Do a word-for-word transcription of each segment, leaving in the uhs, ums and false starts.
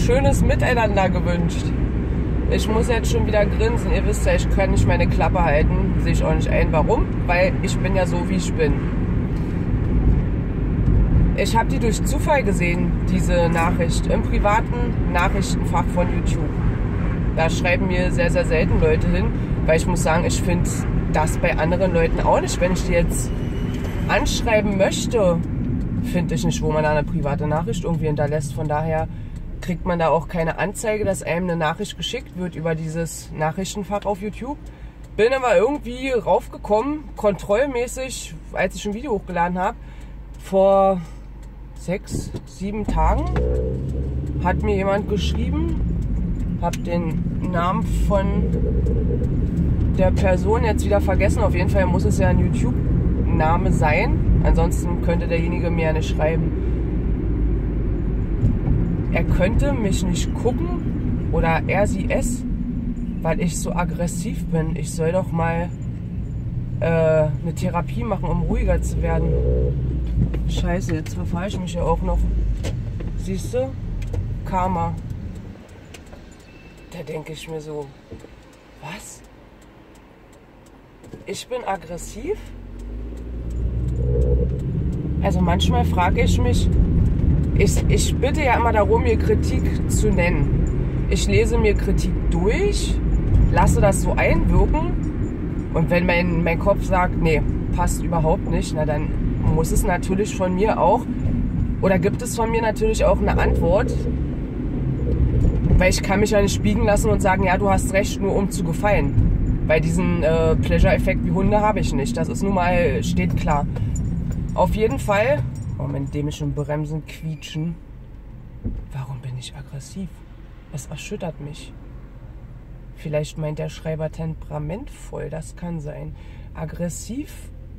schönes Miteinander gewünscht. Ich muss jetzt schon wieder grinsen. Ihr wisst ja, ich kann nicht meine Klappe halten. Sehe ich auch nicht ein. Warum? Weil ich bin ja so, wie ich bin. Ich habe die durch Zufall gesehen, diese Nachricht, im privaten Nachrichtenfach von YouTube. Da schreiben mir sehr, sehr selten Leute hin, weil ich muss sagen, ich finde das bei anderen Leuten auch nicht. Wenn ich die jetzt anschreiben möchte, finde ich nicht, wo man da eine private Nachricht irgendwie hinterlässt. Von daher kriegt man da auch keine Anzeige, dass einem eine Nachricht geschickt wird über dieses Nachrichtenfach auf YouTube. Bin aber irgendwie raufgekommen, kontrollmäßig, als ich ein Video hochgeladen habe, vor sechs, sieben Tagen hat mir jemand geschrieben, habe den Namen von der Person jetzt wieder vergessen. Auf jeden Fall muss es ja ein YouTube-Name sein, ansonsten könnte derjenige mir ja nicht schreiben. Er könnte mich nicht gucken oder er, sie, es, weil ich so aggressiv bin. Ich soll doch mal äh, eine Therapie machen, um ruhiger zu werden. Scheiße, jetzt verfahre ich mich ja auch noch. Siehst du? Karma. Da denke ich mir so, was? Ich bin aggressiv? Also manchmal frage ich mich, Ich, ich bitte ja immer darum, mir Kritik zu nennen. Ich lese mir Kritik durch, lasse das so einwirken und wenn mein, mein Kopf sagt, nee, passt überhaupt nicht, na dann muss es natürlich von mir auch, oder gibt es von mir natürlich auch eine Antwort, weil ich kann mich ja nicht biegen lassen und sagen, ja, du hast recht, nur um zu gefallen. Weil diesen äh, Pleasure-Effekt wie Hunde habe ich nicht, das ist nun mal, steht klar. Auf jeden Fall... Oh, meine dämischen Bremsen quietschen. Warum bin ich aggressiv? Es erschüttert mich. Vielleicht meint der Schreiber temperamentvoll, das kann sein. Aggressiv?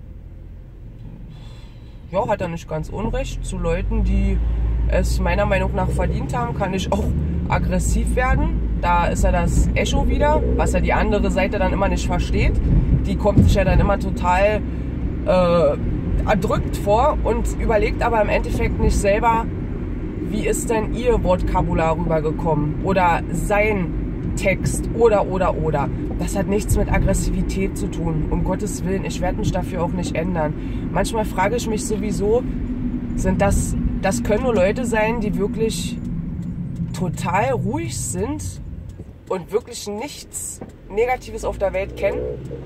Ja, hat er nicht ganz unrecht. Zu Leuten, die es meiner Meinung nach verdient haben, kann ich auch aggressiv werden. Da ist ja das Echo wieder, was ja die andere Seite dann immer nicht versteht. Die kommt sich ja dann immer total... Äh, erdrückt vor und überlegt aber im Endeffekt nicht selber, wie ist denn ihr Vokabular rübergekommen oder sein Text oder oder oder. Das hat nichts mit Aggressivität zu tun, um Gottes Willen, ich werde mich dafür auch nicht ändern. Manchmal frage ich mich sowieso, sind das, das können nur Leute sein, die wirklich total ruhig sind und wirklich nichts Negatives auf der Welt kennen.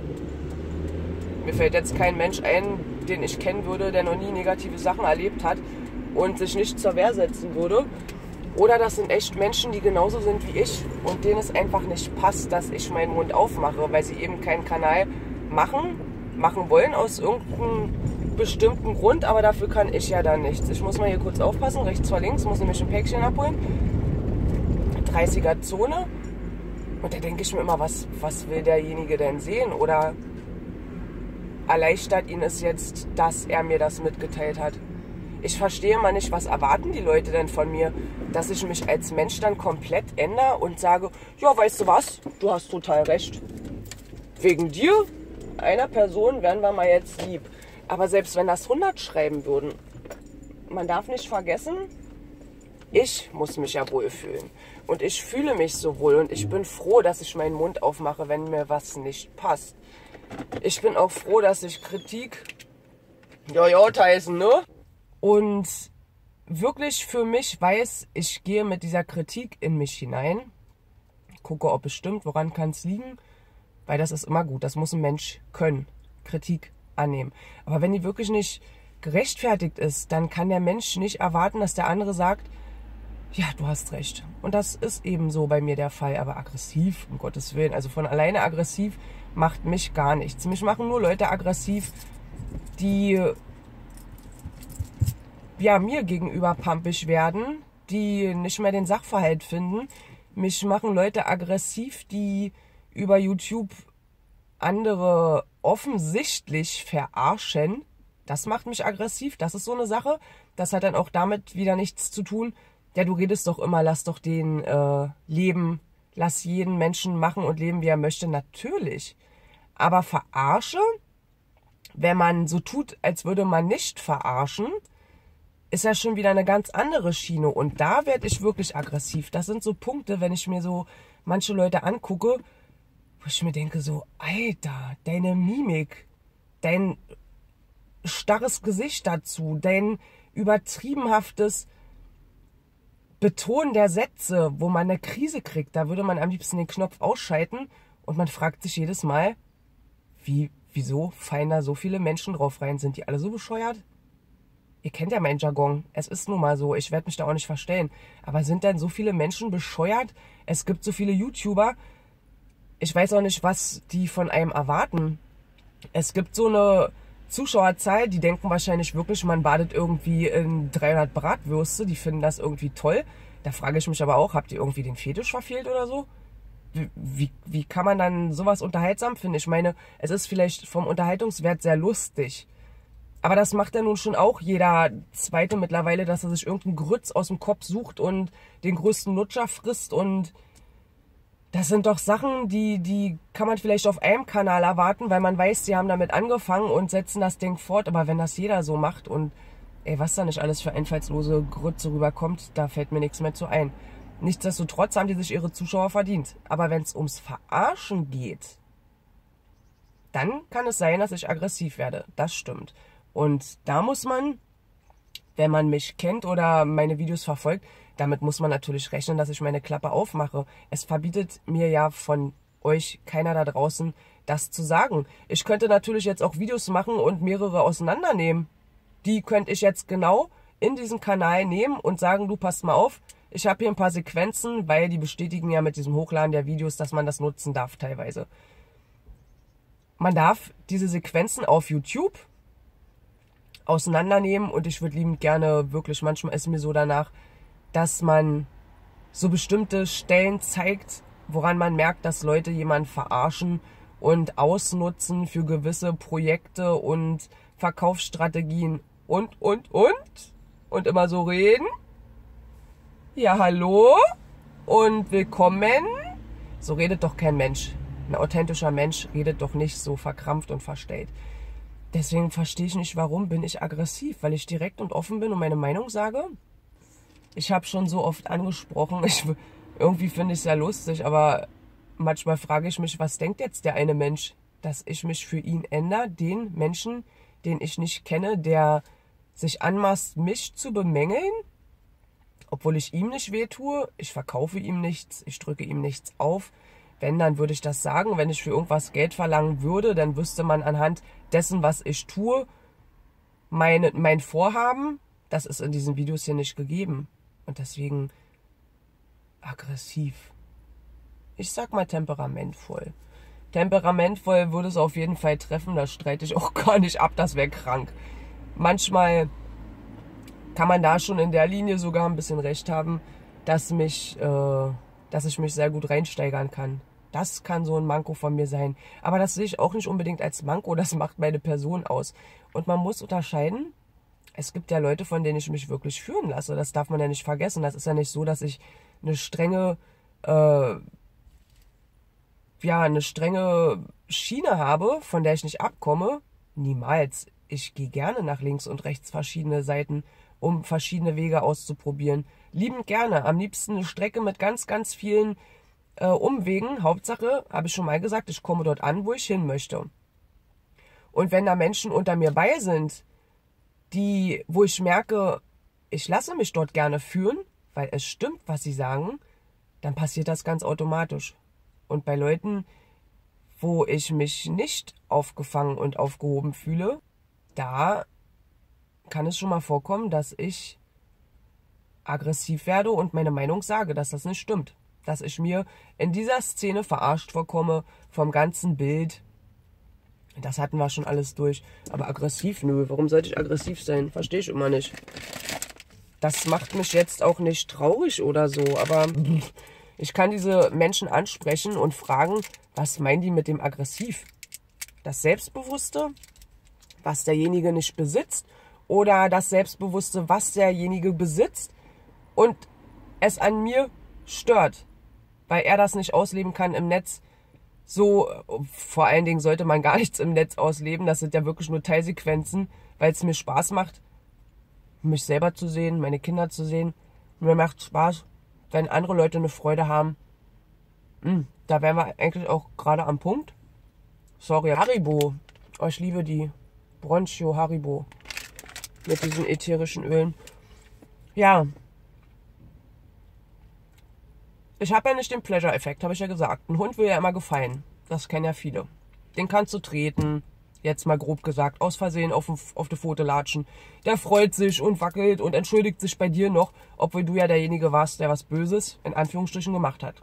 Mir fällt jetzt kein Mensch ein, den ich kennen würde, der noch nie negative Sachen erlebt hat und sich nicht zur Wehr setzen würde. Oder das sind echt Menschen, die genauso sind wie ich und denen es einfach nicht passt, dass ich meinen Mund aufmache, weil sie eben keinen Kanal machen, machen wollen aus irgendeinem bestimmten Grund, aber dafür kann ich ja dann nichts. Ich muss mal hier kurz aufpassen, rechts vor links, muss nämlich ein Päckchen abholen. dreißiger Zone. Und da denke ich mir immer, was, was will derjenige denn sehen? Oder erleichtert ihn es jetzt, dass er mir das mitgeteilt hat. Ich verstehe mal nicht, was erwarten die Leute denn von mir, dass ich mich als Mensch dann komplett ändere und sage, ja, weißt du was, du hast total recht. Wegen dir, einer Person, werden wir mal jetzt lieb. Aber selbst wenn das hundert schreiben würden, man darf nicht vergessen, ich muss mich ja wohlfühlen. Und ich fühle mich so wohl und ich bin froh, dass ich meinen Mund aufmache, wenn mir was nicht passt. Ich bin auch froh, dass ich Kritik, ja, ja, heißen, ne? Und wirklich für mich weiß, ich gehe mit dieser Kritik in mich hinein, gucke, ob es stimmt, woran kann es liegen, weil das ist immer gut, das muss ein Mensch können, Kritik annehmen. Aber wenn die wirklich nicht gerechtfertigt ist, dann kann der Mensch nicht erwarten, dass der andere sagt, ja, du hast recht. Und das ist eben so bei mir der Fall, aber aggressiv, um Gottes Willen, also von alleine aggressiv macht mich gar nichts. Mich machen nur Leute aggressiv, die ja, mir gegenüber pampig werden, die nicht mehr den Sachverhalt finden. Mich machen Leute aggressiv, die über YouTube andere offensichtlich verarschen. Das macht mich aggressiv, das ist so eine Sache. Das hat dann auch damit wieder nichts zu tun. Ja, du redest doch immer, lass doch den äh, leben, lass jeden Menschen machen und leben, wie er möchte. Natürlich. Aber verarsche, wenn man so tut, als würde man nicht verarschen, ist ja schon wieder eine ganz andere Schiene. Und da werde ich wirklich aggressiv. Das sind so Punkte, wenn ich mir so manche Leute angucke, wo ich mir denke so, Alter, deine Mimik, dein starres Gesicht dazu, dein übertriebenhaftes Betonen der Sätze, wo man eine Krise kriegt, da würde man am liebsten den Knopf ausschalten und man fragt sich jedes Mal, wie, wieso fallen da so viele Menschen drauf rein? Sind die alle so bescheuert? Ihr kennt ja meinen Jargon, es ist nun mal so, ich werde mich da auch nicht verstellen. Aber sind denn so viele Menschen bescheuert? Es gibt so viele YouTuber, ich weiß auch nicht, was die von einem erwarten. Es gibt so eine Zuschauerzahl, die denken wahrscheinlich wirklich, man badet irgendwie in dreihundert Bratwürste, die finden das irgendwie toll. Da frage ich mich aber auch, habt ihr irgendwie den Fetisch verfehlt oder so? Wie, wie, wie kann man dann sowas unterhaltsam finden? Ich meine, es ist vielleicht vom Unterhaltungswert sehr lustig. Aber das macht ja nun schon auch jeder Zweite mittlerweile, dass er sich irgendeinen Grütz aus dem Kopf sucht und den größten Lutscher frisst. Und das sind doch Sachen, die, die kann man vielleicht auf einem Kanal erwarten, weil man weiß, sie haben damit angefangen und setzen das Ding fort. Aber wenn das jeder so macht und ey, was da nicht alles für einfallslose Grütze rüberkommt, da fällt mir nichts mehr zu ein. Nichtsdestotrotz haben die sich ihre Zuschauer verdient. Aber wenn es ums Verarschen geht, dann kann es sein, dass ich aggressiv werde. Das stimmt. Und da muss man, wenn man mich kennt oder meine Videos verfolgt, damit muss man natürlich rechnen, dass ich meine Klappe aufmache. Es verbietet mir ja von euch keiner da draußen, das zu sagen. Ich könnte natürlich jetzt auch Videos machen und mehrere auseinandernehmen. Die könnte ich jetzt genau in diesen Kanal nehmen und sagen, du passt mal auf, ich habe hier ein paar Sequenzen, weil die bestätigen ja mit diesem Hochladen der Videos, dass man das nutzen darf teilweise. Man darf diese Sequenzen auf YouTube auseinandernehmen und ich würde liebend gerne, wirklich, manchmal ist mir so danach, dass man so bestimmte Stellen zeigt, woran man merkt, dass Leute jemanden verarschen und ausnutzen für gewisse Projekte und Verkaufsstrategien und, und, und und immer so reden. Ja, hallo und willkommen. So redet doch kein Mensch. Ein authentischer Mensch redet doch nicht so verkrampft und verstellt. Deswegen verstehe ich nicht, warum bin ich aggressiv, weil ich direkt und offen bin und meine Meinung sage. Ich habe schon so oft angesprochen, ich, irgendwie finde ich es ja lustig, aber manchmal frage ich mich, was denkt jetzt der eine Mensch, dass ich mich für ihn ändere, den Menschen, den ich nicht kenne, der sich anmaßt, mich zu bemängeln, obwohl ich ihm nicht wehtue, ich verkaufe ihm nichts, ich drücke ihm nichts auf. Wenn, dann würde ich das sagen. Wenn ich für irgendwas Geld verlangen würde, dann wüsste man anhand dessen, was ich tue, meine, mein Vorhaben, das ist in diesen Videos hier nicht gegeben. Und deswegen aggressiv. Ich sag mal temperamentvoll. Temperamentvoll würde es auf jeden Fall treffen, das streite ich auch gar nicht ab, das wäre krank. Manchmal kann man da schon in der Linie sogar ein bisschen recht haben, dass mich, äh, dass ich mich sehr gut reinsteigern kann. Das kann so ein Manko von mir sein. Aber das sehe ich auch nicht unbedingt als Manko, das macht meine Person aus. Und man muss unterscheiden, es gibt ja Leute, von denen ich mich wirklich führen lasse. Das darf man ja nicht vergessen. Das ist ja nicht so, dass ich eine strenge, äh, ja, eine strenge Schiene habe, von der ich nicht abkomme. Niemals. Ich gehe gerne nach links und rechts verschiedene Seiten, um verschiedene Wege auszuprobieren. Liebend gerne. Am liebsten eine Strecke mit ganz, ganz vielen äh, Umwegen. Hauptsache, habe ich schon mal gesagt, ich komme dort an, wo ich hin möchte. Und wenn da Menschen unter mir bei sind, die, wo ich merke, ich lasse mich dort gerne führen, weil es stimmt, was sie sagen, dann passiert das ganz automatisch. Und bei Leuten, wo ich mich nicht aufgefangen und aufgehoben fühle, da kann es schon mal vorkommen, dass ich aggressiv werde und meine Meinung sage, dass das nicht stimmt. Dass ich mir in dieser Szene verarscht vorkomme vom ganzen Bild. Das hatten wir schon alles durch. Aber aggressiv, nö. Warum sollte ich aggressiv sein? Verstehe ich immer nicht. Das macht mich jetzt auch nicht traurig oder so. Aber ich kann diese Menschen ansprechen und fragen, was meinen die mit dem aggressiv? Das Selbstbewusste, was derjenige nicht besitzt? Oder das Selbstbewusste, was derjenige besitzt und es an mir stört, weil er das nicht ausleben kann im Netz. So, vor allen Dingen sollte man gar nichts im Netz ausleben. Das sind ja wirklich nur Teilsequenzen, weil es mir Spaß macht. mich selber zu sehen, meine Kinder zu sehen. Mir macht Spaß, wenn andere Leute eine Freude haben. Hm, da wären wir eigentlich auch gerade am Punkt. Sorry, Haribo. Oh, ich liebe die Bronchio Haribo mit diesen ätherischen Ölen. Ja. Ich habe ja nicht den Pleasure-Effekt, habe ich ja gesagt. Ein Hund will ja immer gefallen. Das kennen ja viele. Den kannst du treten, jetzt mal grob gesagt, aus Versehen auf, auf die Pfote latschen. Der freut sich und wackelt und entschuldigt sich bei dir noch, obwohl du ja derjenige warst, der was Böses, in Anführungsstrichen, gemacht hat.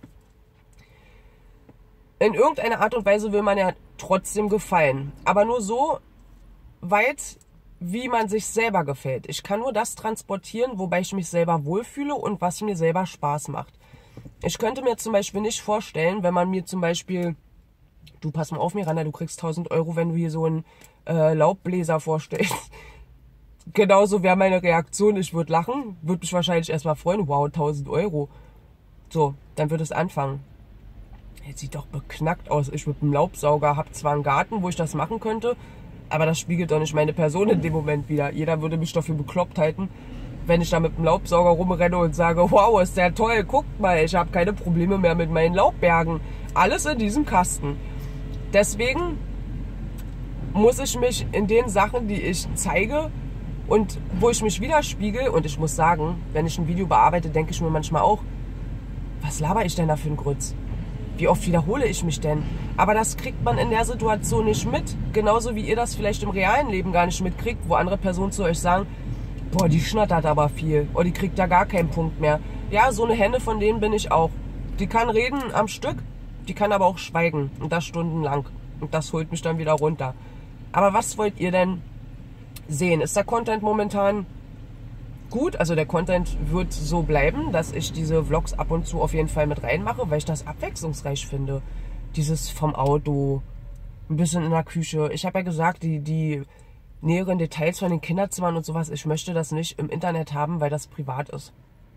In irgendeiner Art und Weise will man ja trotzdem gefallen. Aber nur so weit, wie man sich selber gefällt. Ich kann nur das transportieren, wobei ich mich selber wohlfühle und was mir selber Spaß macht. Ich könnte mir zum Beispiel nicht vorstellen, wenn man mir zum Beispiel, du pass mal auf, Miranda, du kriegst tausend Euro, wenn du hier so einen äh, Laubbläser vorstellst. Genauso wäre meine Reaktion, ich würde lachen, würde mich wahrscheinlich erstmal freuen, wow, tausend Euro. So, dann wird es anfangen. Jetzt sieht doch beknackt aus. Ich mit dem Laubsauger habe zwar einen Garten, wo ich das machen könnte, aber das spiegelt doch nicht meine Person in dem Moment wieder. Jeder würde mich dafür bekloppt halten, wenn ich da mit dem Laubsauger rumrenne und sage, wow, ist der toll, guckt mal, ich habe keine Probleme mehr mit meinen Laubbergen. Alles in diesem Kasten. Deswegen muss ich mich in den Sachen, die ich zeige und wo ich mich widerspiegel, und ich muss sagen, wenn ich ein Video bearbeite, denke ich mir manchmal auch, was laber ich denn da für einen Grütz? Wie oft wiederhole ich mich denn? Aber das kriegt man in der Situation nicht mit. Genauso wie ihr das vielleicht im realen Leben gar nicht mitkriegt, wo andere Personen zu euch sagen, boah, die schnattert aber viel. Oder die kriegt da gar keinen Punkt mehr. Ja, so eine Henne von denen bin ich auch. Die kann reden am Stück, die kann aber auch schweigen. Und das stundenlang. Und das holt mich dann wieder runter. Aber was wollt ihr denn sehen? Ist der Content momentan gut? Also der Content wird so bleiben, dass ich diese Vlogs ab und zu auf jeden Fall mit reinmache, weil ich das abwechslungsreich finde. Dieses vom Auto, ein bisschen in der Küche. Ich habe ja gesagt, die, die näheren Details von den Kinderzimmern und sowas, ich möchte das nicht im Internet haben, weil das privat ist.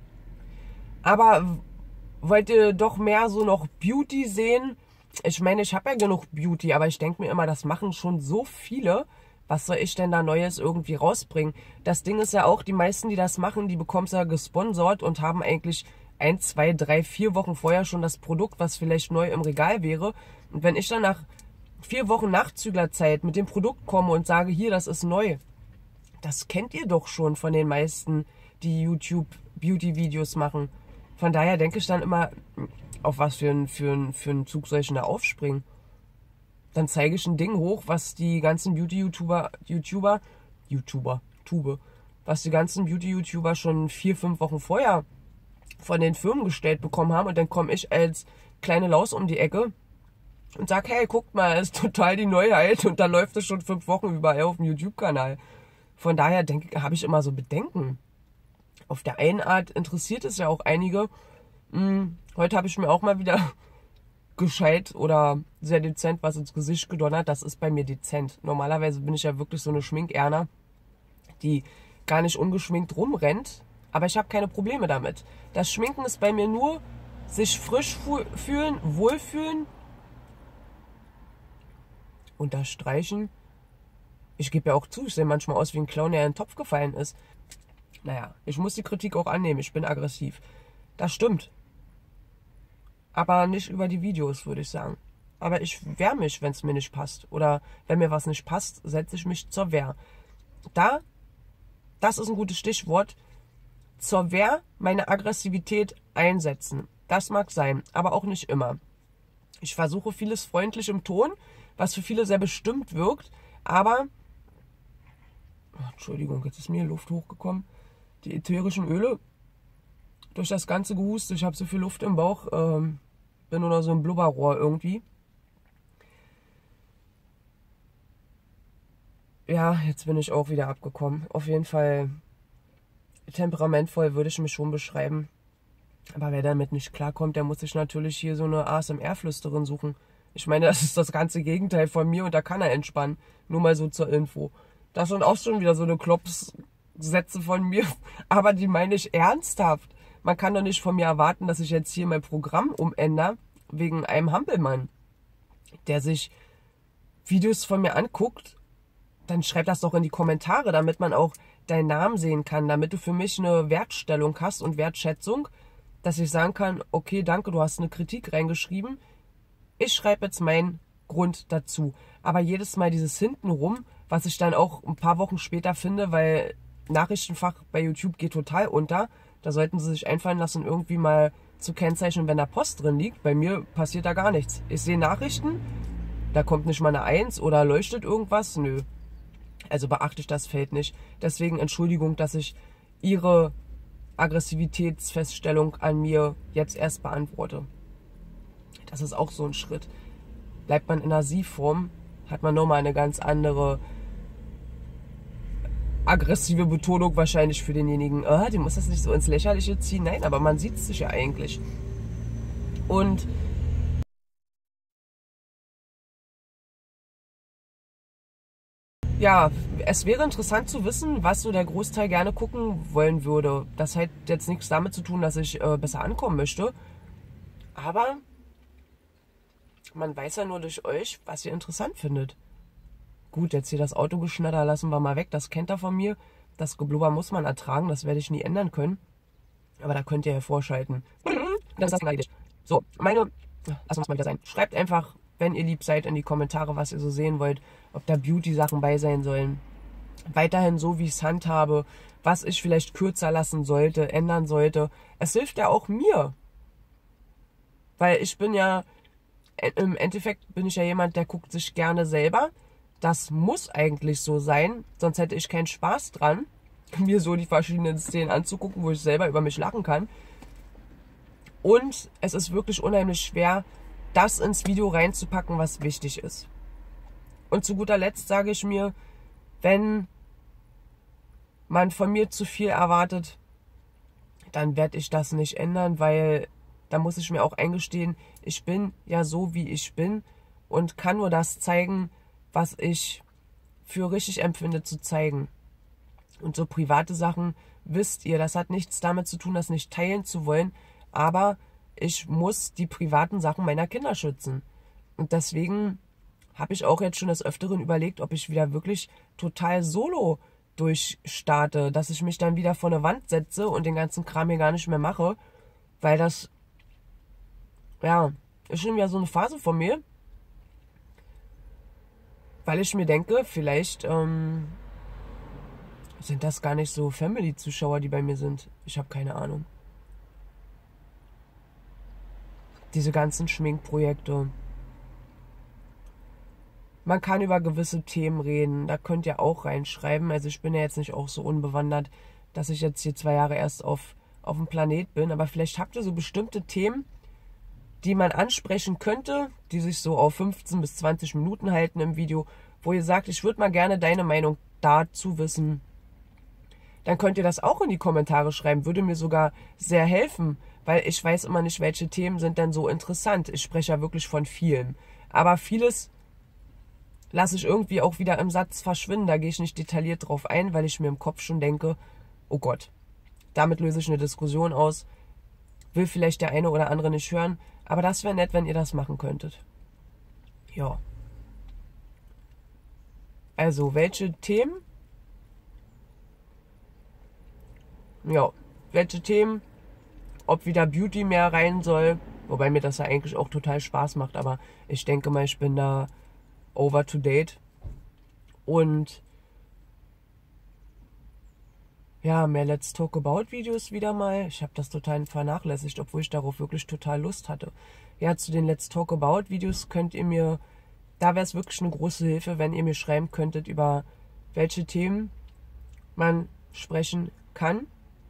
Aber wollt ihr doch mehr so noch Beauty sehen? Ich meine, ich habe ja genug Beauty, aber ich denke mir immer, das machen schon so viele. Was soll ich denn da Neues irgendwie rausbringen? Das Ding ist ja auch, die meisten, die das machen, die bekommen es ja gesponsert und haben eigentlich ein, zwei, drei, vier Wochen vorher schon das Produkt, was vielleicht neu im Regal wäre. Und wenn ich dann nach vier Wochen Nachzüglerzeit mit dem Produkt komme und sage, hier, das ist neu, das kennt ihr doch schon von den meisten, die YouTube-Beauty-Videos machen. Von daher denke ich dann immer, auf was für einen für ein, für ein Zug soll ich denn da aufspringen? Dann zeige ich ein Ding hoch, was die ganzen Beauty-YouTuber, YouTuber, YouTuber, Tube, was die ganzen Beauty-YouTuber schon vier, fünf Wochen vorher von den Firmen gestellt bekommen haben. Und dann komme ich als kleine Laus um die Ecke und sage, hey, guckt mal, ist total die Neuheit. Und da läuft es schon fünf Wochen überall auf dem YouTube-Kanal. Von daher denke, habe ich immer so Bedenken. Auf der einen Art interessiert es ja auch einige. Hm, heute habe ich mir auch mal wieder gescheit oder sehr dezent was ins Gesicht gedonnert. Das ist bei mir dezent. Normalerweise bin ich ja wirklich so eine Schminkerna, die gar nicht ungeschminkt rumrennt. Aber ich habe keine Probleme damit. Das Schminken ist bei mir nur sich frisch fühlen, wohlfühlen, unterstreichen. Ich gebe ja auch zu, ich sehe manchmal aus wie ein Clown, der in den Topf gefallen ist. Naja, ich muss die Kritik auch annehmen. Ich bin aggressiv. Das stimmt. Aber nicht über die Videos, würde ich sagen. Aber ich wehre mich, wenn es mir nicht passt. Oder wenn mir was nicht passt, setze ich mich zur Wehr. Da, das ist ein gutes Stichwort, zur Wehr meine Aggressivität einsetzen. Das mag sein, aber auch nicht immer. Ich versuche vieles freundlich im Ton, was für viele sehr bestimmt wirkt, aber, oh, Entschuldigung, jetzt ist mir Luft hochgekommen. Die ätherischen Öle, durch das ganze Gehuste, ich habe so viel Luft im Bauch, ähm, bin nur noch so ein Blubberrohr irgendwie. Ja, jetzt bin ich auch wieder abgekommen. Auf jeden Fall temperamentvoll würde ich mich schon beschreiben. Aber wer damit nicht klarkommt, der muss sich natürlich hier so eine A S M R-Flüsterin suchen. Ich meine, das ist das ganze Gegenteil von mir und da kann er entspannen. Nur mal so zur Info. Das sind auch schon wieder so eine Klopssätze von mir, aber die meine ich ernsthaft. Man kann doch nicht von mir erwarten, dass ich jetzt hier mein Programm umändere, wegen einem Hampelmann, der sich Videos von mir anguckt dann schreib das doch in die Kommentare, damit man auch deinen Namen sehen kann, damit du für mich eine Wertstellung hast und Wertschätzung, dass ich sagen kann, okay, danke, du hast eine Kritik reingeschrieben, ich schreibe jetzt meinen Grund dazu. Aber jedes Mal dieses Hintenrum, was ich dann auch ein paar Wochen später finde, weil Nachrichtenfach bei YouTube geht total unter, da sollten sie sich einfallen lassen, irgendwie mal zu kennzeichnen, wenn da Post drin liegt. Bei mir passiert da gar nichts. Ich sehe Nachrichten, da kommt nicht mal eine Eins oder leuchtet irgendwas, nö. Also beachte ich das Feld nicht. Deswegen Entschuldigung, dass ich Ihre Aggressivitätsfeststellung an mir jetzt erst beantworte. Das ist auch so ein Schritt. Bleibt man in einer Sie-Form, hat man nochmal eine ganz andere aggressive Betonung wahrscheinlich für denjenigen. Oh, die muss das nicht so ins Lächerliche ziehen. Nein, aber man sieht es sich ja eigentlich. Und ja, es wäre interessant zu wissen, was so der Großteil gerne gucken wollen würde. Das hat jetzt nichts damit zu tun, dass ich äh, besser ankommen möchte. Aber man weiß ja nur durch euch, was ihr interessant findet. Gut, jetzt hier das Autogeschnatter lassen wir mal weg. Das kennt ihr von mir. Das Geblubber muss man ertragen. Das werde ich nie ändern können. Aber da könnt ihr ja vorschalten. Das ist das neidisch. So, meine... Lass uns mal wieder sein. Schreibt einfach, wenn ihr lieb seid, in die Kommentare, was ihr so sehen wollt. Ob da Beauty-Sachen bei sein sollen. Weiterhin so, wie ich es handhabe. Was ich vielleicht kürzer lassen sollte, ändern sollte. Es hilft ja auch mir. Weil ich bin ja... Im Endeffekt bin ich ja jemand, der guckt sich gerne selber. Das muss eigentlich so sein, sonst hätte ich keinen Spaß dran, mir so die verschiedenen Szenen anzugucken, wo ich selber über mich lachen kann. Und es ist wirklich unheimlich schwer, das ins Video reinzupacken, was wichtig ist. Und zu guter Letzt sage ich mir, wenn man von mir zu viel erwartet, dann werde ich das nicht ändern, weil da muss ich mir auch eingestehen, ich bin ja so, wie ich bin und kann nur das zeigen, was ich für richtig empfinde zu zeigen. Und so private Sachen, wisst ihr, das hat nichts damit zu tun, das nicht teilen zu wollen, aber ich muss die privaten Sachen meiner Kinder schützen. Und deswegen habe ich auch jetzt schon des Öfteren überlegt, ob ich wieder wirklich total solo durchstarte, dass ich mich dann wieder vor eine Wand setze und den ganzen Kram hier gar nicht mehr mache, weil das, ja, ist schon wieder so eine Phase von mir, weil ich mir denke, vielleicht ähm, sind das gar nicht so Family-Zuschauer, die bei mir sind. Ich habe keine Ahnung. Diese ganzen Schminkprojekte. Man kann über gewisse Themen reden, da könnt ihr auch reinschreiben. Also ich bin ja jetzt nicht auch so unbewandert, dass ich jetzt hier zwei Jahre erst auf, auf dem Planet bin. Aber vielleicht habt ihr so bestimmte Themen, die man ansprechen könnte, die sich so auf fünfzehn bis zwanzig Minuten halten im Video, wo ihr sagt, ich würde mal gerne deine Meinung dazu wissen. Dann könnt ihr das auch in die Kommentare schreiben, würde mir sogar sehr helfen, weil ich weiß immer nicht, welche Themen sind denn so interessant. Ich spreche ja wirklich von vielen. Aber vieles lasse ich irgendwie auch wieder im Satz verschwinden. Da gehe ich nicht detailliert drauf ein, weil ich mir im Kopf schon denke, oh Gott, damit löse ich eine Diskussion aus. Will vielleicht der eine oder andere nicht hören, aber das wäre nett, wenn ihr das machen könntet. Ja. Also, welche Themen? Ja, welche Themen? Ob wieder Beauty mehr rein soll, wobei mir das ja eigentlich auch total Spaß macht, aber ich denke mal, ich bin da over to date. Und ja, mehr Let's Talk About Videos wieder mal. Ich habe das total vernachlässigt, obwohl ich darauf wirklich total Lust hatte. Ja, zu den Let's Talk About Videos könnt ihr mir, da wäre es wirklich eine große Hilfe, wenn ihr mir schreiben könntet, über welche Themen man sprechen kann.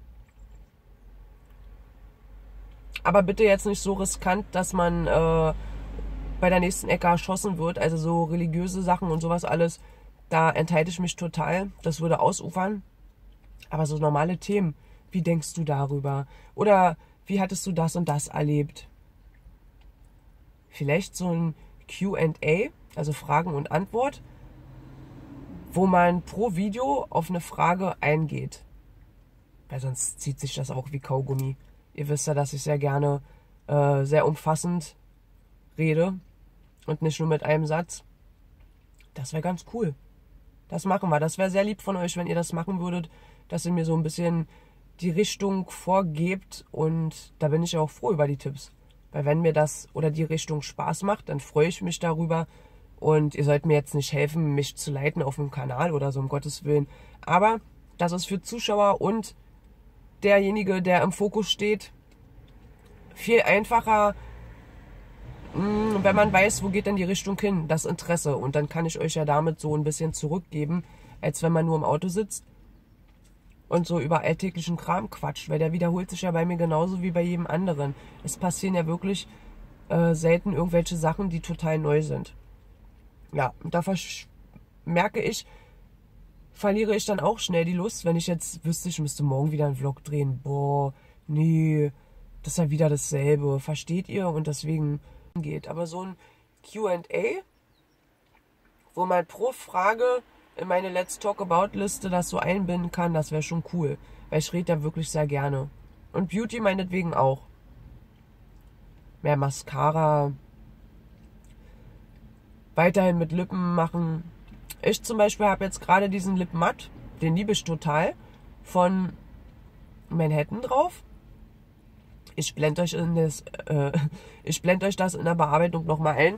Aber bitte jetzt nicht so riskant, dass man äh, bei der nächsten Ecke erschossen wird. Also so religiöse Sachen und sowas alles, da enthalte ich mich total. Das würde ausufern. Aber so normale Themen, wie denkst du darüber? Oder wie hattest du das und das erlebt? Vielleicht so ein Q and A, also Fragen und Antwort, wo man pro Video auf eine Frage eingeht. Weil sonst zieht sich das auch wie Kaugummi. Ihr wisst ja, dass ich sehr gerne äh, sehr umfassend rede und nicht nur mit einem Satz. Das wäre ganz cool. Das machen wir. Das wäre sehr lieb von euch, wenn ihr das machen würdet, dass ihr mir so ein bisschen die Richtung vorgebt. Und da bin ich auch froh über die Tipps. Weil wenn mir das oder die Richtung Spaß macht, dann freue ich mich darüber. Und ihr sollt mir jetzt nicht helfen, mich zu leiten auf dem Kanal oder so, um Gottes Willen. Aber das ist für Zuschauer und derjenige, der im Fokus steht, viel einfacher, wenn man weiß, wo geht denn die Richtung hin, das Interesse. Und dann kann ich euch ja damit so ein bisschen zurückgeben, als wenn man nur im Auto sitzt und so über alltäglichen Kram quatscht, weil der wiederholt sich ja bei mir genauso wie bei jedem anderen. Es passieren ja wirklich äh, selten irgendwelche Sachen, die total neu sind. Ja, und da merke ich, verliere ich dann auch schnell die Lust, wenn ich jetzt wüsste, ich müsste morgen wieder einen Vlog drehen. Boah, nee, das ist ja wieder dasselbe, versteht ihr? Und deswegen geht. Aber so ein Q and A, wo man pro Frage in meine Let's Talk About Liste das so einbinden kann, das wäre schon cool. Weil ich rede da wirklich sehr gerne. Und Beauty meinetwegen auch. Mehr Mascara. Weiterhin mit Lippen machen. Ich zum Beispiel habe jetzt gerade diesen Lip Matte, den liebe ich total, von Manhattan drauf. Ich blende euch in das, äh, ich blende euch das in der Bearbeitung nochmal ein.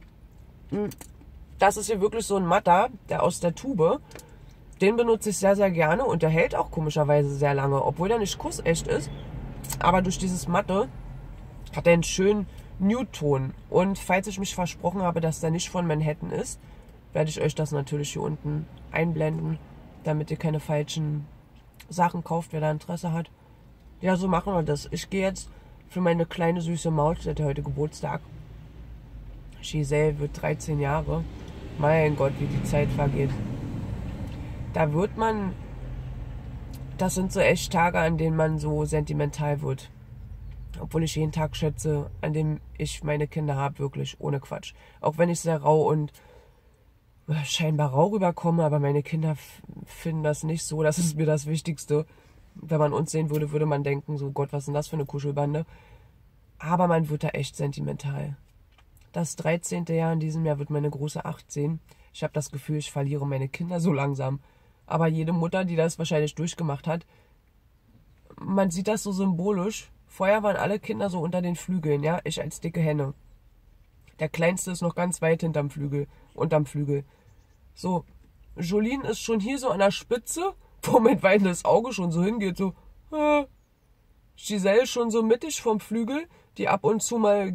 Das ist hier wirklich so ein Matter, der aus der Tube. Den benutze ich sehr, sehr gerne und der hält auch komischerweise sehr lange, obwohl der nicht kussecht ist. Aber durch dieses Matte hat er einen schönen Nude-Ton. Und falls ich mich versprochen habe, dass der nicht von Manhattan ist, werde ich euch das natürlich hier unten einblenden, damit ihr keine falschen Sachen kauft, wer da Interesse hat. Ja, so machen wir das. Ich gehe jetzt für meine kleine süße Maus, die hat heute Geburtstag. Giselle wird dreizehn Jahre. Mein Gott, wie die Zeit vergeht. Da wird man, das sind so echt Tage, an denen man so sentimental wird. Obwohl ich jeden Tag schätze, an dem ich meine Kinder habe, wirklich, ohne Quatsch. Auch wenn ich sehr rau und scheinbar rau rüberkomme, aber meine Kinder finden das nicht so. Das ist mir das Wichtigste. Wenn man uns sehen würde, würde man denken, so Gott, was ist denn das für eine Kuschelbande? Aber man wird da echt sentimental. Das dreizehnte Jahr in diesem Jahr wird meine große achtzehn. Ich habe das Gefühl, ich verliere meine Kinder so langsam. Aber jede Mutter, die das wahrscheinlich durchgemacht hat, man sieht das so symbolisch. Vorher waren alle Kinder so unter den Flügeln, ja, ich als dicke Henne. Der Kleinste ist noch ganz weit hinterm Flügel, unterm Flügel. So, Jolene ist schon hier so an der Spitze, wo mein weinendes Auge schon so hingeht, so, äh. Giselle schon so mittig vom Flügel, die ab und zu mal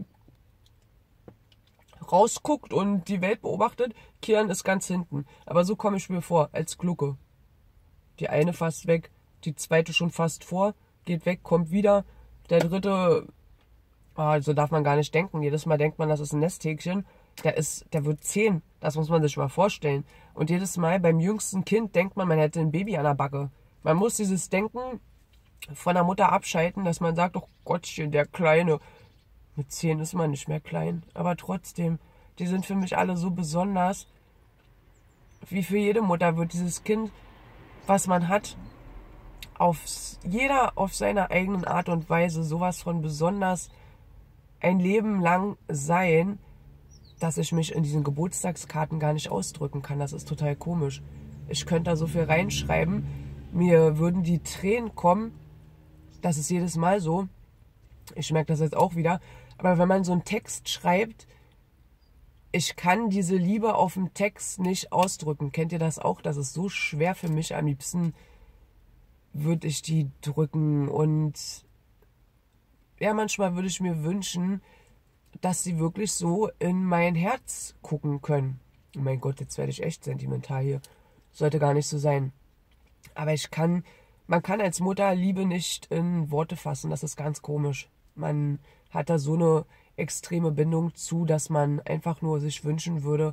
rausguckt und die Welt beobachtet. Kian ist ganz hinten. Aber so komme ich mir vor, als Glucke. Die eine fast weg, die zweite schon fast vor, geht weg, kommt wieder. Der dritte, also darf man gar nicht denken. Jedes Mal denkt man, das ist ein Nesthäkchen. Der ist, der wird zehn. Das muss man sich mal vorstellen. Und jedes Mal beim jüngsten Kind denkt man, man hätte ein Baby an der Backe. Man muss dieses Denken von der Mutter abschalten, dass man sagt, oh Gottchen, der Kleine. Mit zehn ist man nicht mehr klein. Aber trotzdem, die sind für mich alle so besonders. Wie für jede Mutter wird dieses Kind, was man hat, auf jeder auf seiner eigenen Art und Weise sowas von besonders ein Leben lang sein, dass ich mich in diesen Geburtstagskarten gar nicht ausdrücken kann. Das ist total komisch. Ich könnte da so viel reinschreiben, mir würden die Tränen kommen. Das ist jedes Mal so. Ich merke das jetzt auch wieder. Aber wenn man so einen Text schreibt, ich kann diese Liebe auf dem Text nicht ausdrücken. Kennt ihr das auch? Das ist so schwer für mich. Am liebsten würde ich die drücken. Und ja, manchmal würde ich mir wünschen, dass sie wirklich so in mein Herz gucken können. Oh mein Gott, jetzt werde ich echt sentimental hier. Sollte gar nicht so sein. Aber ich kann, man kann als Mutter Liebe nicht in Worte fassen. Das ist ganz komisch. Man hat da so eine extreme Bindung zu, dass man einfach nur sich wünschen würde.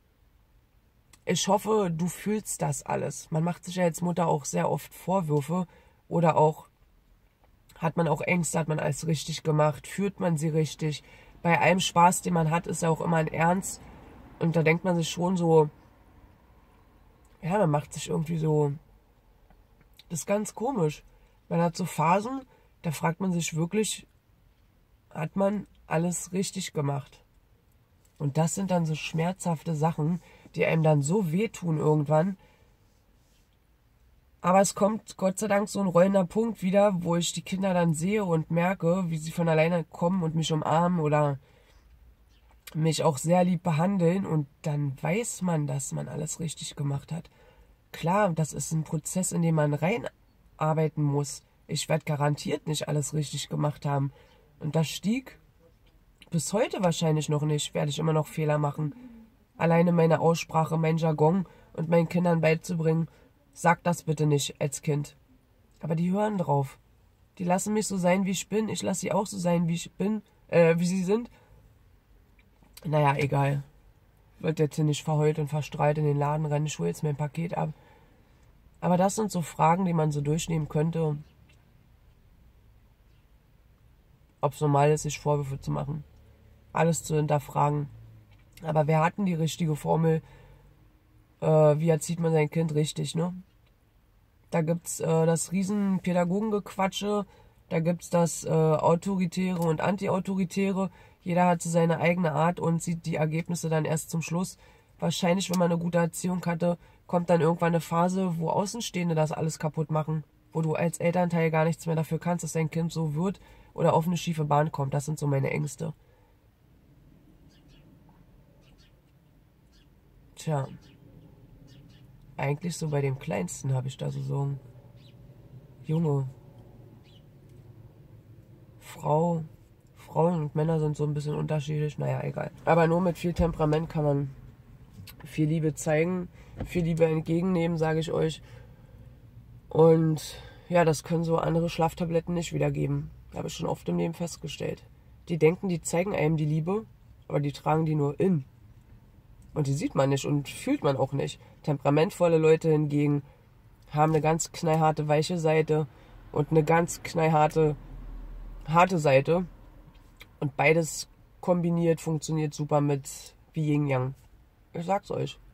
Ich hoffe, du fühlst das alles. Man macht sich ja als Mutter auch sehr oft Vorwürfe oder auch hat man auch Ängste, hat man alles richtig gemacht, führt man sie richtig. Bei allem Spaß, den man hat, ist ja auch immer ein Ernst. Und da denkt man sich schon so, ja, man macht sich irgendwie so, das ist ganz komisch. Man hat so Phasen, da fragt man sich wirklich, hat man alles richtig gemacht? Und das sind dann so schmerzhafte Sachen, die einem dann so wehtun irgendwann, Aber es kommt Gott sei Dank so ein rollender Punkt wieder, wo ich die Kinder dann sehe und merke, wie sie von alleine kommen und mich umarmen oder mich auch sehr lieb behandeln. Und dann weiß man, dass man alles richtig gemacht hat. Klar, das ist ein Prozess, in dem man reinarbeiten muss. Ich werde garantiert nicht alles richtig gemacht haben. Und das stieg bis heute wahrscheinlich noch nicht. Werde ich immer noch Fehler machen. Alleine meine Aussprache, mein Jargon und meinen Kindern beizubringen, sag das bitte nicht als Kind. Aber die hören drauf. Die lassen mich so sein, wie ich bin. Ich lasse sie auch so sein, wie ich bin, äh, wie sie sind. Naja, egal. Wird jetzt hier nicht verheult und verstrahlt in den Laden rennen. Ich hole jetzt mein Paket ab. Aber das sind so Fragen, die man so durchnehmen könnte. Ob es normal ist, sich Vorwürfe zu machen. Alles zu hinterfragen. Aber wer hat denn die richtige Formel? Äh, wie erzieht man sein Kind richtig, ne? Da gibt's äh, das riesen Pädagogengequatsche, da gibt's das äh, Autoritäre und Anti-Autoritäre. Jeder hat so seine eigene Art und sieht die Ergebnisse dann erst zum Schluss. Wahrscheinlich, wenn man eine gute Erziehung hatte, kommt dann irgendwann eine Phase, wo Außenstehende das alles kaputt machen. Wo du als Elternteil gar nichts mehr dafür kannst, dass dein Kind so wird oder auf eine schiefe Bahn kommt. Das sind so meine Ängste. Tja. Eigentlich so bei dem Kleinsten habe ich da so so Junge, Frau, Frauen und Männer sind so ein bisschen unterschiedlich, naja, egal. Aber nur mit viel Temperament kann man viel Liebe zeigen, viel Liebe entgegennehmen, sage ich euch. Und ja, das können so andere Schlaftabletten nicht wiedergeben. Habe ich schon oft im Leben festgestellt. Die denken, die zeigen einem die Liebe, aber die tragen die nur in. Und die sieht man nicht und fühlt man auch nicht. Temperamentvolle Leute hingegen haben eine ganz knallharte, weiche Seite und eine ganz knallharte, harte Seite. Und beides kombiniert funktioniert super mit wie Yin Yang. Ich sag's euch.